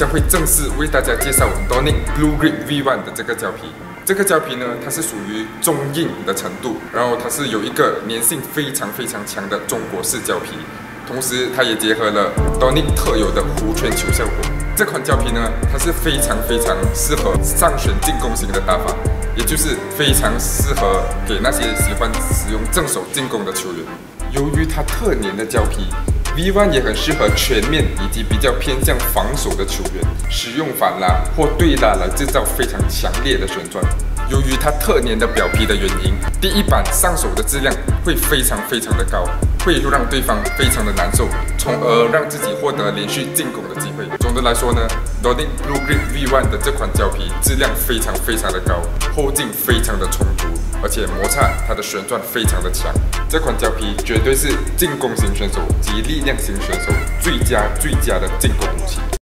将会正式为大家介绍 Donic Blue Grip V1 的这个胶皮。这个胶皮呢，它是属于中硬的程度，然后它是有一个粘性非常强的中国式胶皮，同时它也结合了 Donic 特有的弧圈球效果。这款胶皮呢，它是非常适合上旋进攻型的打法，也就是非常适合给那些喜欢使用正手进攻的球员。由于它特粘的胶皮，V1 也很适合全面以及比较偏向防守的球员，使用反拉或对拉来制造非常强烈的旋转。由于它特粘的表皮的原因，第一板上手的质量会非常的高，会让对方非常的难受，从而让自己获得连续进攻的机会。总的来说呢 ，Donic Blue Grip V1 的这款胶皮质量非常的高，后劲非常的充足，而且摩擦它的旋转非常的强。这款胶皮绝对是进攻型选手及力量型选手最佳的进攻武器。